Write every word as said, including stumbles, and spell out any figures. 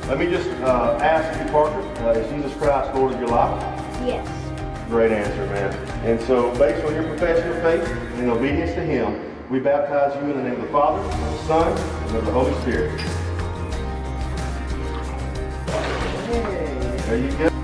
Let me just uh, ask you, Parker, uh, is Jesus Christ Lord of your life? Yes. Great answer, man. And so, based on your profession of faith and in obedience to Him, we baptize you in the name of the Father, of the Son, and of the Holy Spirit. Hey. There you go.